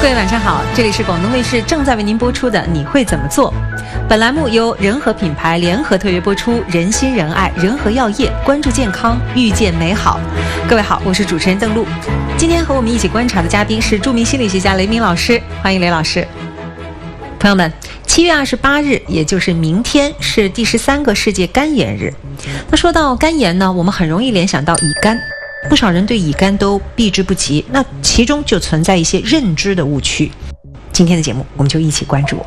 各位晚上好，这里是广东卫视正在为您播出的《你会怎么做》。本栏目由仁和品牌联合特约播出，仁心仁爱，仁和药业，关注健康，遇见美好。各位好，我是主持人邓璐。今天和我们一起观察的嘉宾是著名心理学家雷鸣老师，欢迎雷老师。朋友们，7月28日，也就是明天，是第13个世界肝炎日。那说到肝炎呢，我们很容易联想到乙肝。不少人对乙肝都避之不及，那其中就存在一些认知的误区。今天的节目，我们就一起关注。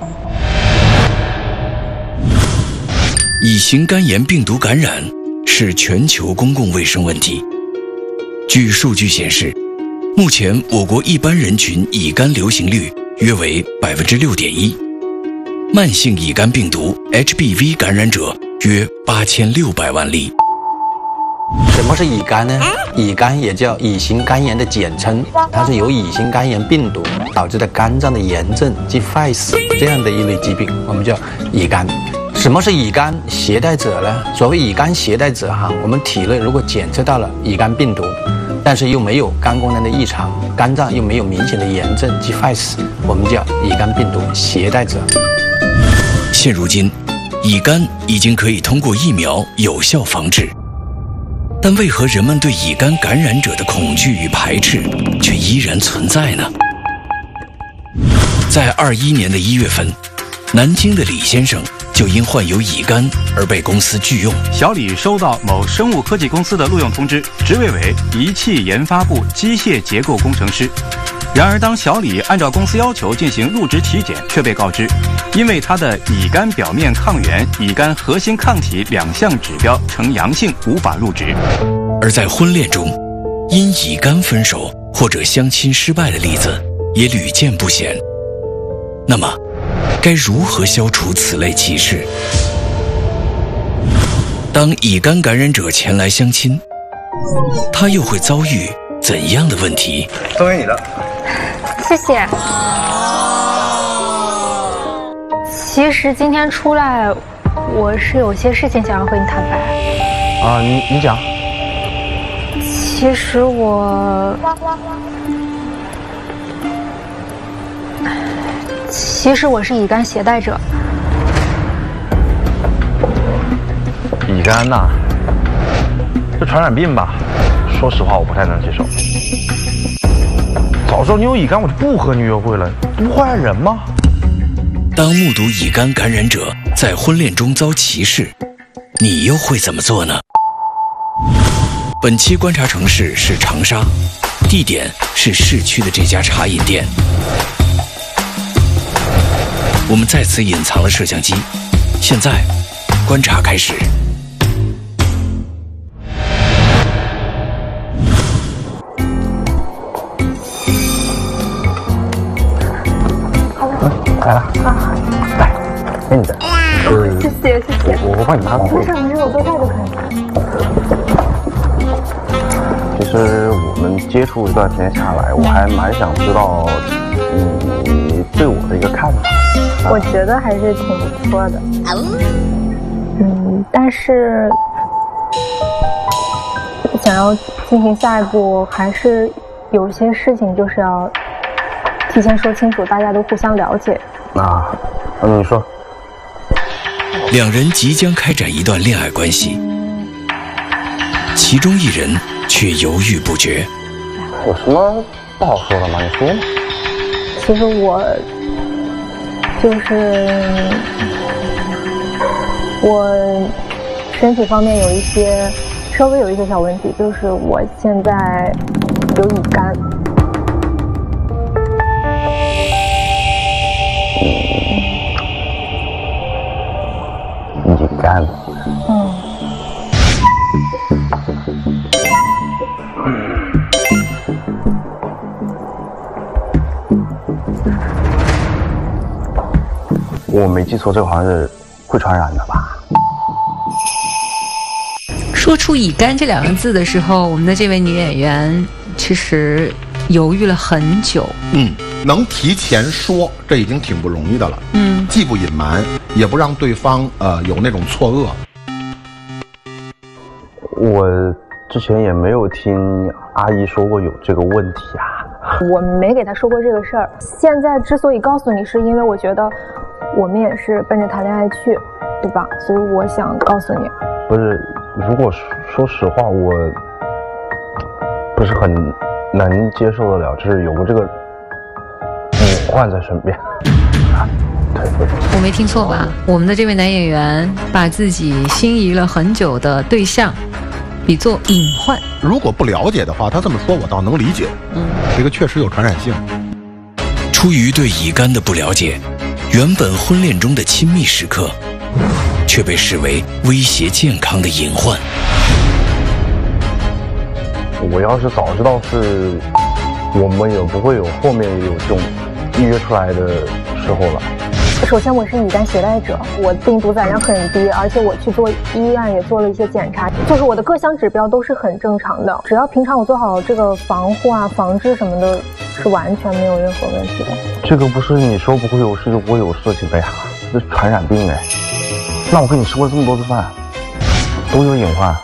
乙型肝炎病毒感染是全球公共卫生问题。据数据显示，目前我国一般人群乙肝流行率约为6.1%，慢性乙肝病毒 HBV 感染者约8600万例。 什么是乙肝呢？乙肝也叫乙型肝炎的简称，它是由乙型肝炎病毒导致的肝脏的炎症即坏死这样的一类疾病，我们叫乙肝。什么是乙肝携带者呢？所谓乙肝携带者我们体内如果检测到了乙肝病毒，但是又没有肝功能的异常，肝脏又没有明显的炎症即坏死，我们叫乙肝病毒携带者。 现如今，乙肝已经可以通过疫苗有效防治。但为何人们对乙肝感染者的恐惧与排斥却依然存在呢？在21年的1月份，南京的李先生就因患有乙肝而被公司拒用。 小李收到某生物科技公司的录用通知，职位为仪器研发部机械结构工程师。然而，当小李按照公司要求进行入职体检，却被告知，因为他的乙肝表面抗原、乙肝核心抗体2项指标呈阳性，无法入职。 而在婚恋中，因乙肝分手或者相亲失败的例子也屡见不鲜。那么，该如何消除此类歧视？当乙肝感染者前来相亲，他又会遭遇怎样的问题？ 都给你的。 谢谢。其实今天出来，我是有些事情想要和你坦白。 啊，你讲。 其实我是乙肝携带者。 乙肝呐，这传染病吧，说实话我不太能接受。早知道你有乙肝，我就不和你约会了，不会害人吗？ 当目睹乙肝感染者在婚恋中遭歧视，你又会怎么做呢？本期观察城市是长沙，地点是市区的这家茶饮店。我们在此隐藏了摄像机，现在观察开始。 来了，来，给你的。 谢谢。 我帮你拿。 没事，我多带就可以。 其实我们接触一段时间下来，我还蛮想知道你对我的一个看法。 我觉得还是挺不错的。但是想要进行下一步，还是有些事情就是要提前说清楚，大家都互相了解。 你说。 两人即将开展一段恋爱关系，其中一人却犹豫不决。 有什么不好说的吗？你说嘛。 其实我我身体方面稍微有一些小问题，就是我现在有乙肝。 乙肝。我没记错，这个好像是会传染的吧？ 说出乙肝这2个字的时候，我们的这位女演员其实犹豫了很久。 能提前说，这已经挺不容易的了。既不隐瞒，也不让对方有那种错愕。 我之前也没有听阿姨说过有这个问题啊。 我没给他说过这个事儿。现在之所以告诉你，是因为我觉得我们也是奔着谈恋爱去，对吧？所以我想告诉你。 不是，如果说实话，我不是很能接受得了，就是有个这个隐患在身边。 我没听错吧？我们的这位男演员把自己心仪了很久的对象比作隐患。 如果不了解的话，他这么说我倒能理解。这个确实有传染性。 出于对乙肝的不了解，原本婚恋中的亲密时刻，却被视为威胁健康的隐患。 我要是早知道是，我们也不会有后面有这种约出来的时候了。 首先我是乙肝携带者，我病毒载量很低，而且我去做医院也做了一些检查，就是我的各项指标都是很正常的，只要平常我做好这个防护啊、防治什么的，是完全没有任何问题的。 这个不是你说不会有事就不会有事情的呀，这是传染病哎。那我跟你吃过这么多次饭，都有隐患。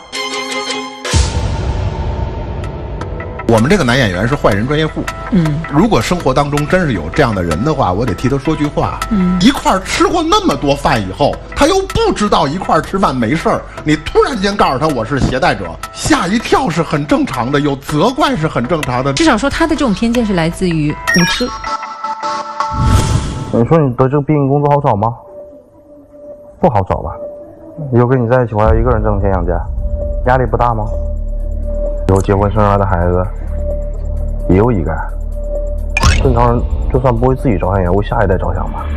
我们这个男演员是坏人专业户。如果生活当中真是有这样的人的话，我得替他说句话。一块儿吃过那么多饭以后，他又不知道一块儿吃饭没事儿，你突然间告诉他我是携带者，吓一跳是很正常的，有责怪是很正常的。 至少说他的这种偏见是来自于无知。 你说你得这个病工作好找吗？不好找吧。以后跟你在一起，我要一个人挣钱养家，压力不大吗？以后结婚生出来的孩子也有乙肝，正常人就算不为自己着想，也为下一代着想吧。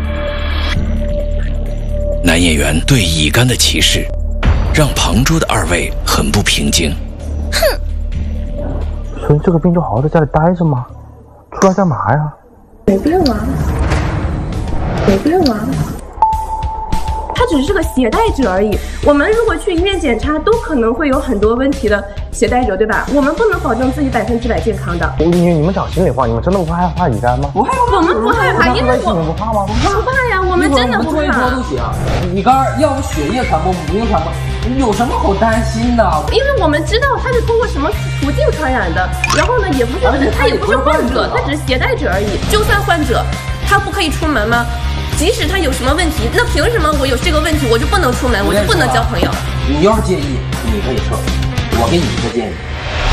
男演员对乙肝的歧视，让旁桌的二位很不平静。 哼，所以这个病就好好在家里待着吗？出来干嘛呀？ 没病啊，没病啊。他只是个携带者而已。我们如果去医院检查，都可能会有很多问题的携带者，对吧？我们不能保证自己100%健康的。 你们讲心里话，你们真的不害怕乙肝吗？ 不害怕，我们不害怕，因为我不怕吗？ 不怕呀，我们真的不怕。 做一波都行，乙肝要不血液传播，母婴传播，有什么好担心的？ 因为我们知道他是通过什么途径传染的，然后呢，也不是他也不是患者，他只是携带者而已。就算患者，他不可以出门吗？即使他有什么问题，那凭什么我有这个问题我就不能出门，我就不能交朋友？ 你要是介意，你可以撤，我给你一个建议。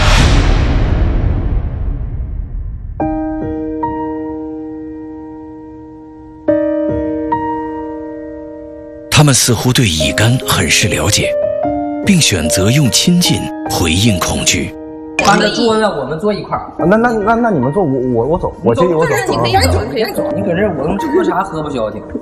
他们似乎对乙肝很是了解，并选择用亲近回应恐惧。 搬着桌子，我们坐一块儿。 那你们坐，我走，我介意我走。 你可以走，你可以走。你搁这儿，我用喝茶喝不消停。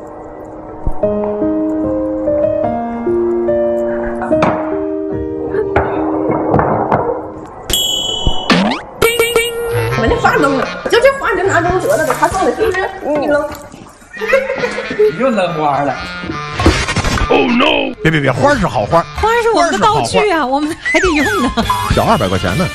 我这花扔了，就这花你就拿扔得了，给他放的是不是？你扔。 你又扔花了。 Oh no！ 别，花是好花， 花是我们的道具啊，我们还得用呢。 小200块钱呢。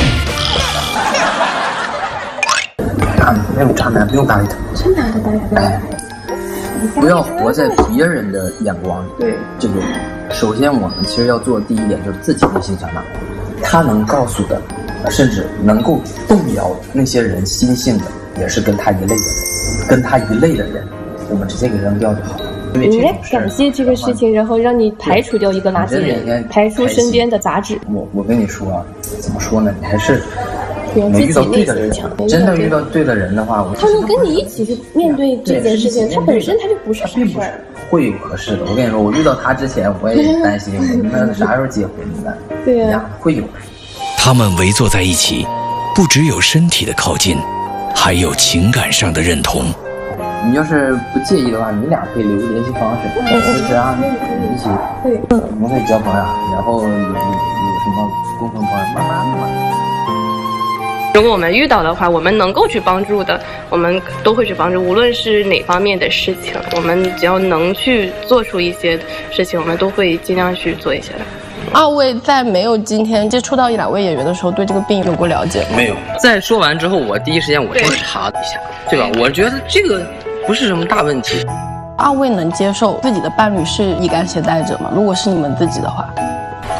那种渣男不用搭理他。 真的不要活在别人的眼光里。 对， 这个首先我们其实要做的第一点就是自己内心强大。他能告诉的，甚至能够动摇那些人心性的，也是跟他一类的人，跟他一类的人，我们直接给扔掉就好了。 你应该感谢这个事情，然后让你排除掉一个垃圾人，排除身边的杂质。 我跟你说啊，怎么说呢？你还是没遇到对的人，真的遇到对的人的话， 他能跟你一起去面对这件事情，他本身他就不是啥事儿。 会有合适的。我跟你说，我遇到他之前，我也担心我们啥时候结婚呢？ 对呀， 会有。 他们围坐在一起，不只有身体的靠近，还有情感上的认同。 你要是不介意的话，你俩可以留个联系方式，就是啊，你一起，我们可以交朋友，然后有什么共同朋友，慢慢的嘛。 如果我们遇到的话，我们能够去帮助的，我们都会去帮助，无论是哪方面的事情，我们只要能去做出一些事情，我们都会尽量去做一些的。 二位在没有今天接触到1、2位演员的时候，对这个病有过了解吗？ 没有。在说完之后，我第一时间我先查了一下，对吧？我觉得这个不是什么大问题。 二位能接受自己的伴侣是乙肝携带者吗？如果是你们自己的话，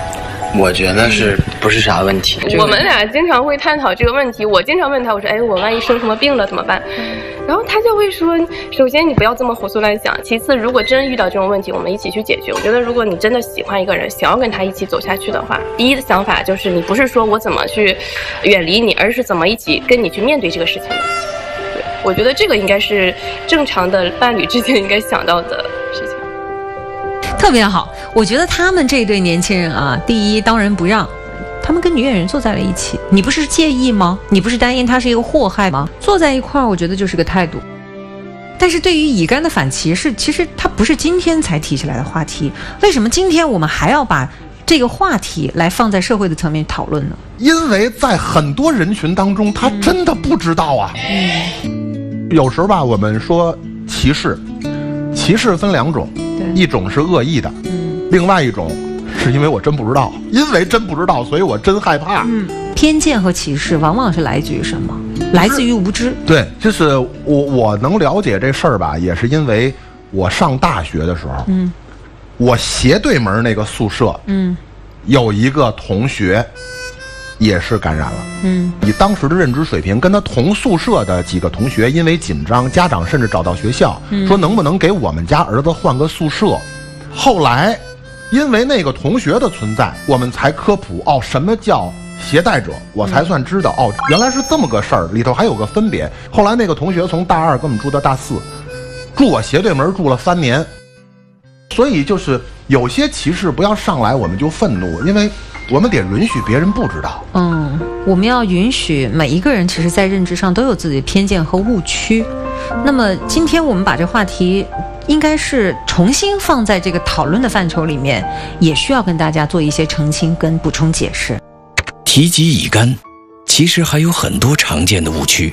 我觉得是不是啥问题？ 我们俩经常会探讨这个问题。我经常问他，我说：“哎，我万一生什么病了怎么办？”然后他就会说：“首先你不要这么胡思乱想，其次如果真遇到这种问题，我们一起去解决。我觉得如果你真的喜欢一个人，想要跟他一起走下去的话，第一的想法就是你不是说我怎么去远离你，而是怎么一起跟你去面对这个事情的。对，我觉得这个应该是正常的伴侣之间应该想到的事情。” 特别好，我觉得他们这对年轻人啊，第一当仁不让，他们跟女演员坐在了一起，你不是介意吗？你不是担心他是一个祸害吗？坐在一块儿，我觉得就是个态度。但是对于乙肝的反歧视，其实它不是今天才提起来的话题，为什么今天我们还要把这个话题来放在社会的层面讨论呢？ 因为在很多人群当中，他真的不知道啊。有时候吧，我们说歧视，歧视分两种，一种是恶意的，另外一种是因为我真不知道，因为真不知道，所以我真害怕。 偏见和歧视往往是来自于什么？来自于无知。 对，就是我能了解这事儿吧，也是因为我上大学的时候，我斜对门那个宿舍，有一个同学也是感染了。以当时的认知水平，跟他同宿舍的几个同学因为紧张，家长甚至找到学校，说能不能给我们家儿子换个宿舍。后来因为那个同学的存在，我们才科普什么叫携带者，我才算知道原来是这么个事儿，里头还有个分别。后来那个同学从大2跟我们住到大4，住我斜对门住了3年。所以就是有些歧视不要上来我们就愤怒，因为我们得允许别人不知道。 我们要允许每一个人其实在认知上都有自己的偏见和误区。那么今天我们把这话题应该是重新放在这个讨论的范畴里面，也需要跟大家做一些澄清跟补充解释。 提及乙肝，其实还有很多常见的误区。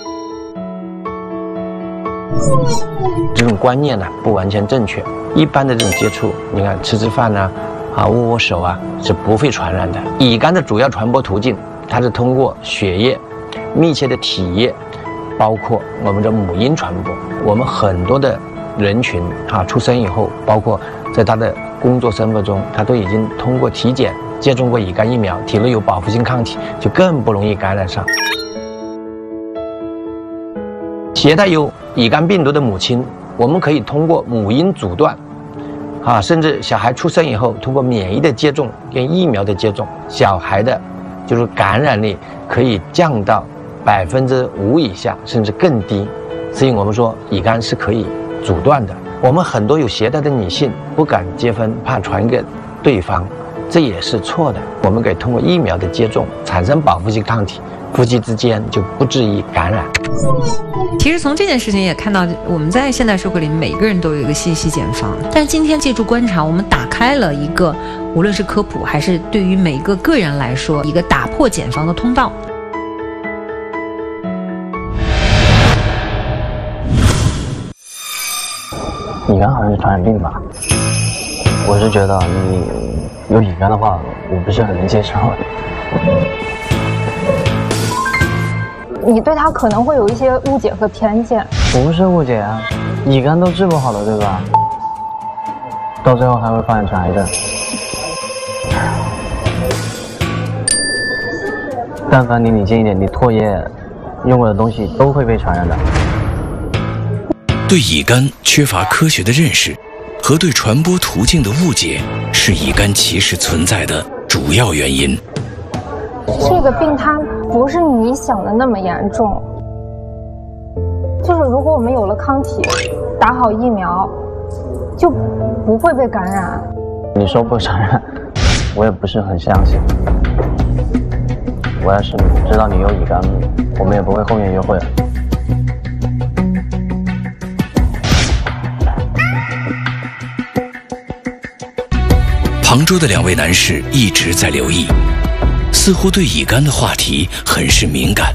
这种观念呢不完全正确。一般的这种接触，你看吃饭呢，握握手啊，是不会传染的。乙肝的主要传播途径，它是通过血液、密切的体液，包括我们的母婴传播。我们很多的人群出生以后，包括在他的工作生活中，他都已经通过体检接种过乙肝疫苗，体内有保护性抗体，就更不容易感染上。携带有乙肝病毒的母亲，我们可以通过母婴阻断，甚至小孩出生以后，通过免疫的接种跟疫苗的接种，小孩的就是感染率可以降到5%以下，甚至更低。所以我们说乙肝是可以阻断的。我们很多有携带的女性不敢结婚，怕传给对方，这也是错的。我们可以通过疫苗的接种产生保护性抗体，夫妻之间就不至于感染。 其实从这件事情也看到，我们在现代社会里每个人都有一个信息茧房，但今天借助观察，我们打开了一个无论是科普还是对于每个个人来说一个打破茧房的通道。 乙肝好像是传染病吧？我是觉得你有乙肝的话，我不是很能接受。 你对他可能会有一些误解和偏见。 不是误解啊，乙肝都治不好了，对吧？到最后还会发展成癌症。但凡你理性一点，你唾液用过的东西都会被传染的。 对乙肝缺乏科学的认识和对传播途径的误解，是乙肝歧视存在的主要原因。 这个病它不是你想的那么严重，就是如果我们有了抗体，打好疫苗，就不会被感染。 你说不传染，我也不是很相信。我要是知道你有乙肝，我们也不会后面约会了。 杭州的2位男士一直在留意，似乎对乙肝的话题很是敏感。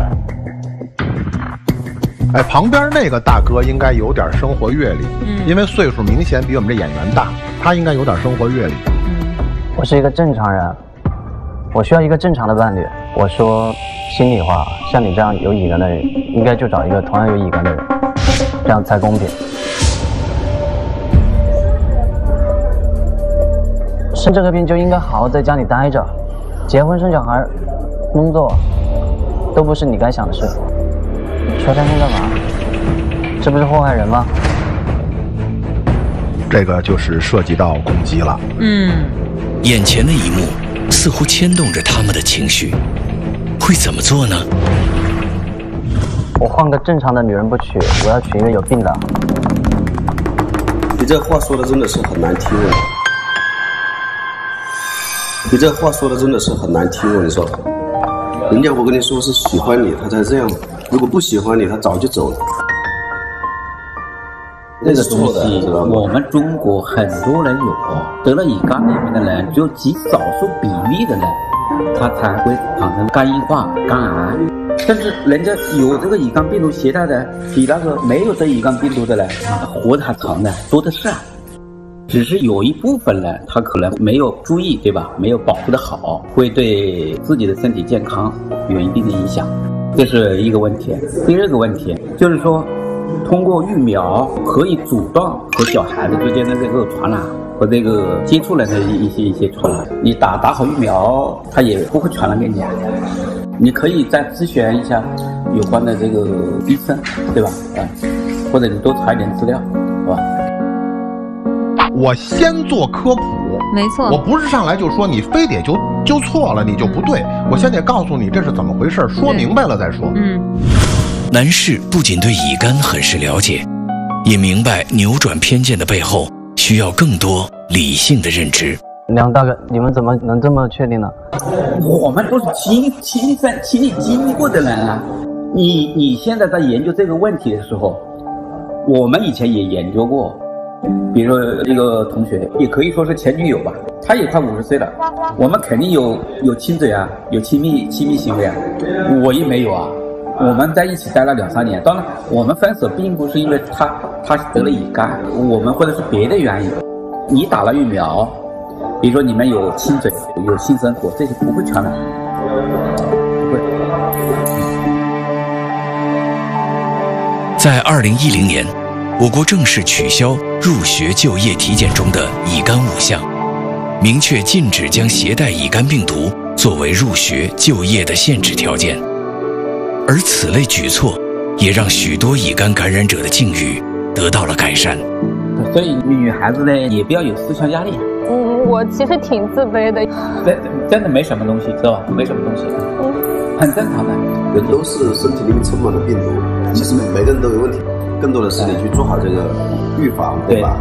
旁边那个大哥应该有点生活阅历，因为岁数明显比我们这演员大，他应该有点生活阅历。 我是一个正常人，我需要一个正常的伴侣。我说心里话，像你这样有乙肝的人，应该就找一个同样有乙肝的人，这样才公平。 生这个病就应该好好在家里待着，结婚生小孩，工作都不是你该想的事。说这些干嘛？这不是祸害人吗？ 这个就是涉及到攻击了。 眼前的一幕似乎牵动着他们的情绪，会怎么做呢？ 我换个正常的女人不娶，我要娶一个有病的。 你这话说的真的是很难听哦。你这话说的真的是很难听哦，你说，人家我跟你说是喜欢你，他才这样；如果不喜欢你，他早就走了。 这个东西，我们中国很多人有得了乙肝里面的人，只有极少数比例的人，他才会产生肝硬化、肝癌。甚至人家有这个乙肝病毒携带的，比那个没有这乙肝病毒的人活得还长的多的是。只是有一部分人他可能没有注意，对吧？没有保护得好，会对自己的身体健康有一定的影响，这是一个问题。第二个问题就是说，通过疫苗可以阻断和小孩子之间的这个传染和这个接触人的一些传染。你打好疫苗，它也不会传染给你。你可以再咨询一下有关的这个医生，对吧？或者你多查一点资料，是吧？ 我先做科普， 没错， 我不是上来就说你非得就错了，你就不对，我先得告诉你这是怎么回事，说明白了再说。 男士不仅对乙肝很是了解，也明白扭转偏见的背后需要更多理性的认知。 梁大哥，你们怎么能这么确定呢？ 我们都是亲历经历过的人啊。你现在在研究这个问题的时候，我们以前也研究过。比如说一个同学，也可以说是前女友吧，他也快50岁了，我们肯定有亲嘴啊，有亲密行为啊，我也没有啊。我们在一起待了2、3年，当然我们分手并不是因为他得了乙肝，我们或者是别的原因。你打了疫苗，比如说你们有亲嘴、有性生活，这些不会传染，不会。 在2010年，我国正式取消入学就业体检中的乙肝5项，明确禁止将携带乙肝病毒作为入学就业的限制条件。而此类举措也让许多乙肝感染者的境遇得到了改善。 所以女孩子呢，也不要有思想压力。 我其实挺自卑的。 真的没什么东西，知道吧？没什么东西，很正常的。 人都是身体里面充满了病毒，其实每个人都有问题，更多的是你去做好这个预防，对吧？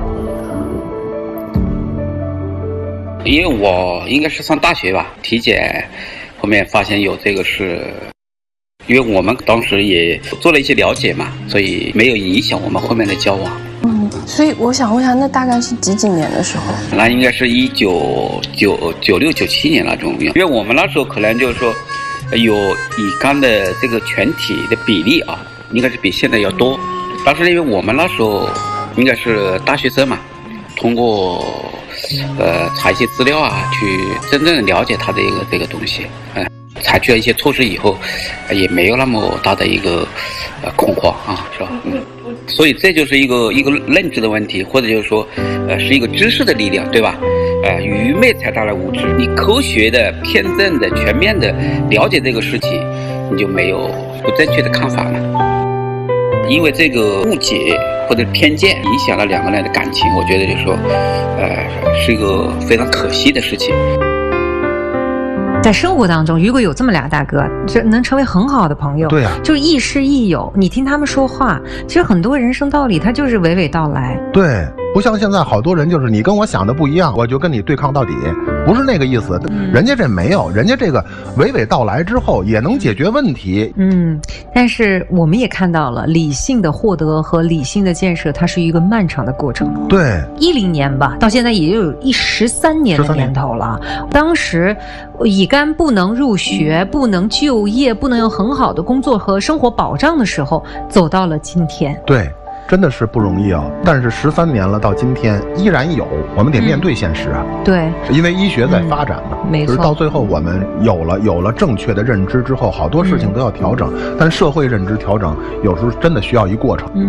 因为我应该是上大学吧，体检后面发现有这个是。因为我们当时也做了一些了解嘛，所以没有影响我们后面的交往。 所以我想问一下，那大概是几年的时候？ 那应该是1996、97年那种，因为我们那时候可能就是说，有乙肝的这个全体的比例啊，应该是比现在要多。但是因为我们那时候应该是大学生嘛，通过查一些资料啊，去真正了解它的这个东西，采取了一些措施以后，也没有那么大的一个恐慌啊，是吧？所以这就是一个认知的问题，或者就是说，是一个知识的力量，对吧？愚昧才带来无知。你科学的、偏正的、全面的了解这个事情，你就没有不正确的看法了。因为这个误解或者偏见影响了2个人的感情，我觉得就是说，是一个非常可惜的事情。 在生活当中，如果有这么俩大哥，这能成为很好的朋友。 对呀， 就是亦师亦友。你听他们说话，其实很多人生道理，他就是娓娓道来。 对，不像现在好多人就是你跟我想的不一样，我就跟你对抗到底，不是那个意思。人家这没有，人家这个娓娓道来之后也能解决问题。 但是我们也看到了，理性的获得和理性的建设，它是一个漫长的过程。 对 ，10年吧，到现在也有13年的年头了。当时乙肝不能入学，不能就业，不能有很好的工作和生活保障的时候，走到了今天。 对，真的是不容易啊！但是13年了，到今天依然有，我们得面对现实啊。 对， 因为医学在发展嘛， 没错。 就是到最后我们有了正确的认知之后，好多事情都要调整，但社会认知调整有时候真的需要一过程。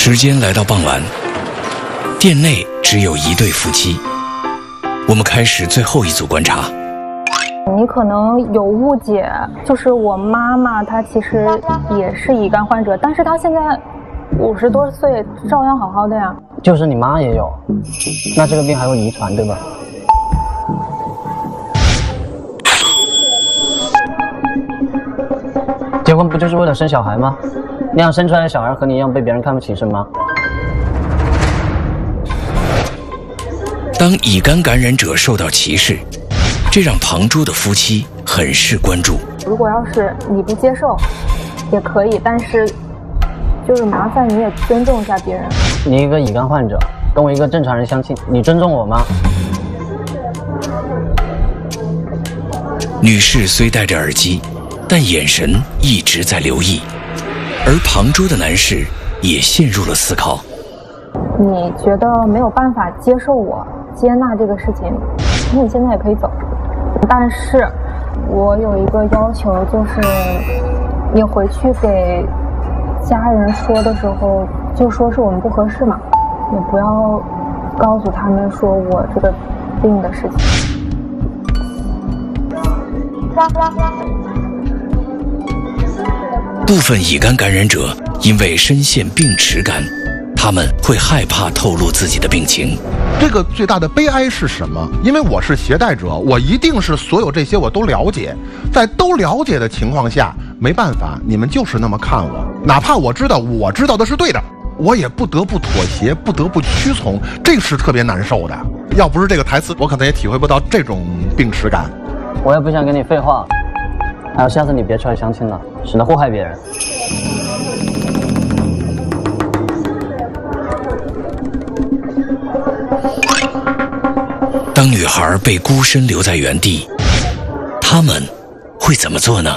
时间来到傍晚，店内只有一对夫妻。我们开始最后一组观察。 你可能有误解，就是我妈妈她其实也是乙肝患者，但是她现在50多岁，照样好好的呀。 就是你妈也有，那这个病还会遗传，对吧？结婚不就是为了生小孩吗？那样生出来的小孩和你一样被别人看不起是吗？ 当乙肝感染者受到歧视，这让旁桌的夫妻很是关注。 如果要是你不接受，也可以，但是就是麻烦你也尊重一下别人。 你一个乙肝患者，跟我一个正常人相亲，你尊重我吗？ 女士虽戴着耳机，但眼神一直在留意，而旁桌的男士也陷入了思考。 你觉得没有办法接受我接纳这个事情，那你现在也可以走。但是我有一个要求，就是你回去给家人说的时候，就说是我们不合适嘛，也不要告诉他们说我这个病的事情。 部分乙肝感染者因为深陷病耻感，他们会害怕透露自己的病情。 这个最大的悲哀是什么？因为我是携带者，我一定是所有这些我都了解，在都了解的情况下，没办法，你们就是那么看我，哪怕我知道的是对的，我也不得不妥协，不得不屈从，这是特别难受的。要不是这个台词，我可能也体会不到这种病耻感。 我也不想跟你废话，还有下次你别出来相亲了，省得祸害别人。 当女孩被孤身留在原地，他们会怎么做呢？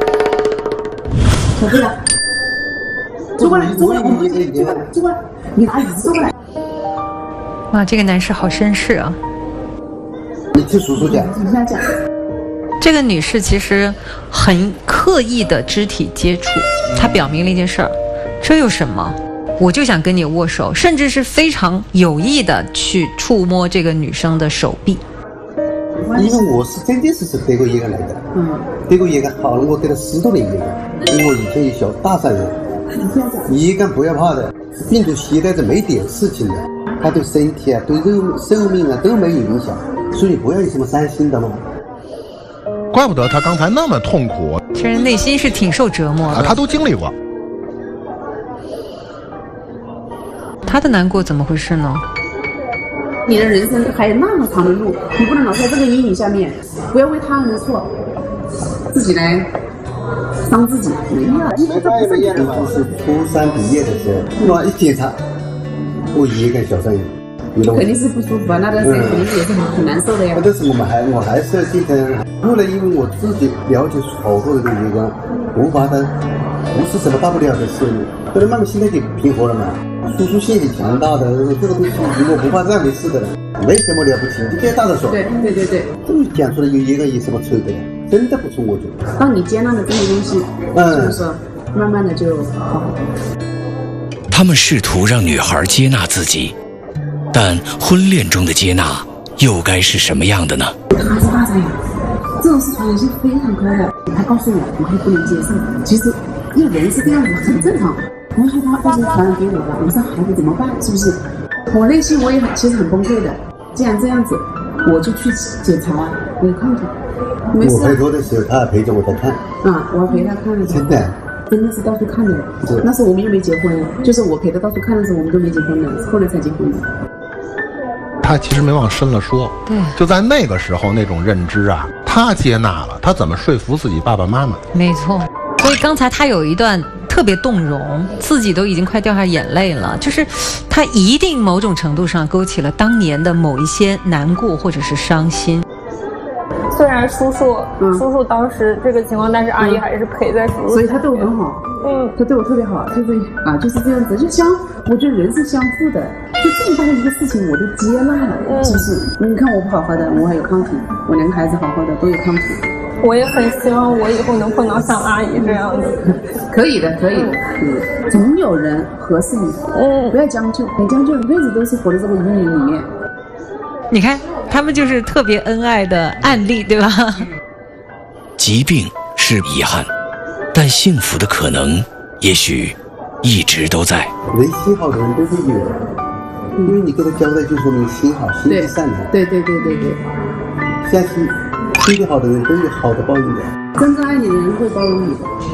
小贝，坐过来，坐过来，坐过来，你拿椅子坐过来。 哇，这个男士好绅士啊！ 你听叔叔讲，你先讲。 这个女士其实很刻意的肢体接触，她表明了一件事儿：这有什么？我就想跟你握手，甚至是非常有意的去触摸这个女生的手臂。 因为我是真的是德国乙肝来的，德国乙肝好了，我得了10多年乙肝，因为我以前有小大伤人。乙肝不要怕的，病毒携带着没点事情的，它对身体啊、对生命啊都没有影响，所以不要有什么伤心的嘛。 怪不得他刚才那么痛苦， 其实内心是挺受折磨的， 他都经历过。 他的难过怎么回事呢？ 你的人生还有那么长的路，你不能老在这个阴影下面，不要为他人的错自己来伤自己。没有， 就是初3毕业的时候，我一检查，我乙肝小肠炎。 肯定是不舒服啊，那段时间肯定也是很难受的呀。 但是我还是要心疼。后来因为我自己了解好多的乙肝，无法的，不是什么大不了的事，后来慢慢心态就平和了嘛。输出性很强大的，这个东西我不怕这样的事的，没什么了不起，就这样大的手。 对， 这么讲出来有乙肝有什么错的？真的不错，我觉得。 当你接纳了这些东西，就是说慢慢的就好。 他们试图让女孩接纳自己。但婚恋中的接纳又该是什么样的呢？ 他是大灾呀，这种是传染性非常高的。他告诉我还不能接受，其实因为人是这样子，很正常。我害怕到时候传染给我了，我生孩子怎么办？是不是？我内心我也其实很崩溃的。既然这样子，我就去检查，我也看看。没事。 我回头的时候，他陪着我在看。 我要陪他看的。真的是到处看的。那时候我们又没结婚，就是我陪他到处看的时候，我们都没结婚呢，后来才结婚的。 他其实没往深了说， 对， 就在那个时候那种认知啊，他接纳了，他怎么说服自己爸爸妈妈？ 没错，所以刚才他有一段特别动容，自己都已经快掉下眼泪了，就是他一定某种程度上勾起了当年的某一些难过或者是伤心。 虽然叔叔当时这个情况，但是阿姨还是陪在叔叔， 所以他对我很好。 他对我特别好，就是就是这样子，就我觉得人是相互的，就这么大的一个事情我都接纳了，是不是？你看我不好好的，我还有抗体，我两个孩子好好的都有抗体。 我也很希望我以后能碰到像阿姨这样的。 可以的，总有人合适你。不要将就，你将就一辈子都是活在这个阴影里面。 你看，他们就是特别恩爱的案例，对吧？ 疾病是遗憾，但幸福的可能也许一直都在。 人心好的人都是有的，因为你跟他交代，就说明心好，心地善良。 对。 相信心地好的人都有好的报应的。 真正爱你的人会包容你。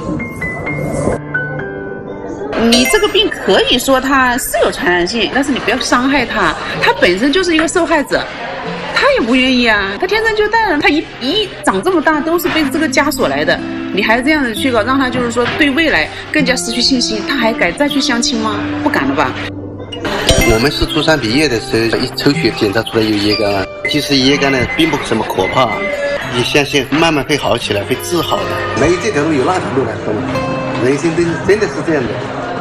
你这个病可以说它是有传染性，但是你不要伤害它，它本身就是一个受害者，他也不愿意啊，他天生就带了，他一长这么大都是被这个枷锁来的，你还这样子去搞，让他就是说对未来更加失去信心，他还敢再去相亲吗？不敢了吧。 我们是初三毕业的时候，一抽血检查出来有乙肝，其实乙肝呢并不怎么可怕，你相信慢慢会好起来，会治好的。没有这条路有那条路来说嘛，人生真的是这样的。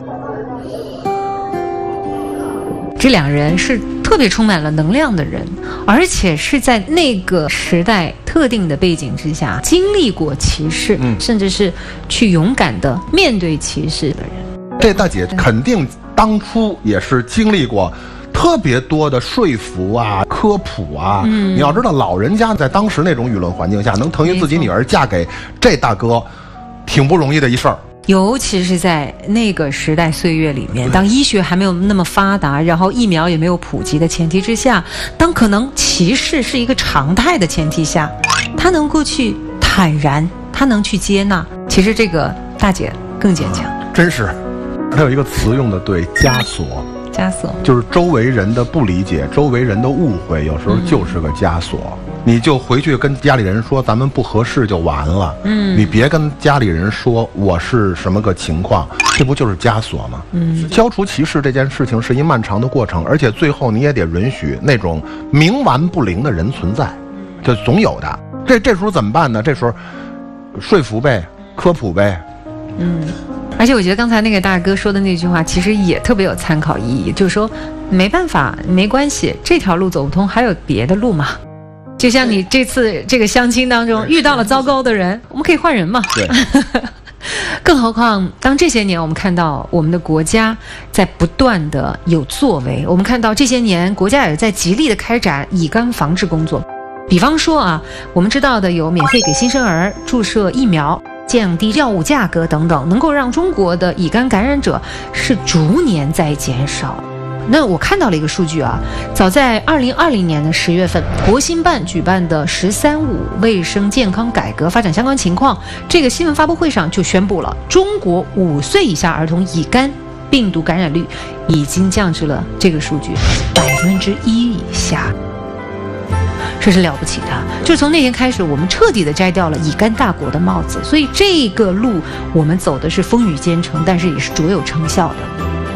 这两人是特别充满了能量的人，而且是在那个时代特定的背景之下经历过歧视，甚至是去勇敢的面对歧视的人。 这大姐肯定当初也是经历过特别多的说服啊、科普啊。你要知道，老人家在当时那种舆论环境下，能同意自己女儿嫁给这大哥，挺不容易的一事儿。 尤其是在那个时代岁月里面，当医学还没有那么发达，然后疫苗也没有普及的前提之下，当可能歧视是一个常态的前提下，他能够去坦然，他能去接纳，其实这个大姐更坚强。 真是，他有一个词用的对，枷锁。 枷锁就是周围人的不理解，周围人的误会，有时候就是个枷锁。你就回去跟家里人说咱们不合适就完了。你别跟家里人说我是什么个情况，这不就是枷锁吗？消除歧视这件事情是一漫长的过程，而且最后你也得允许那种冥顽不灵的人存在，就总有的。这时候怎么办呢？这时候说服呗，科普呗。 而且我觉得刚才那个大哥说的那句话其实也特别有参考意义，就是说没办法，没关系，这条路走不通，还有别的路嘛。就像你这次这个相亲当中遇到了糟糕的人，我们可以换人嘛。对。更何况当这些年我们看到我们的国家在不断的有作为，我们看到这些年国家也在极力的开展乙肝防治工作。比方说啊，我们知道的有免费给新生儿注射疫苗，降低药物价格等等，能够让中国的乙肝感染者是逐年在减少。那我看到了一个数据啊，早在2020年的10月份，国新办举办的“13.5”卫生健康改革发展相关情况这个新闻发布会上就宣布了，中国5岁以下儿童乙肝病毒感染率已经降至了这个数据1%以下。这是了不起的，就从那天开始，我们彻底的摘掉了乙肝大国的帽子，所以这个路我们走的是风雨兼程，但是也是卓有成效的。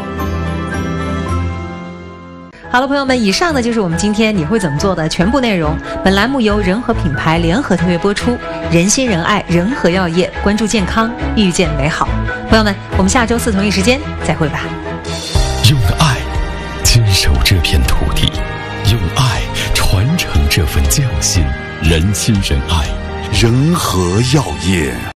好了，朋友们，以上呢就是我们今天你会怎么做的全部内容。本栏目由仁和品牌联合特约播出，人心仁爱，仁和药业，关注健康，遇见美好。朋友们，我们下周4同一时间再会吧。 用爱坚守这片土地，用爱传承这份匠心，人心仁爱，仁和药业。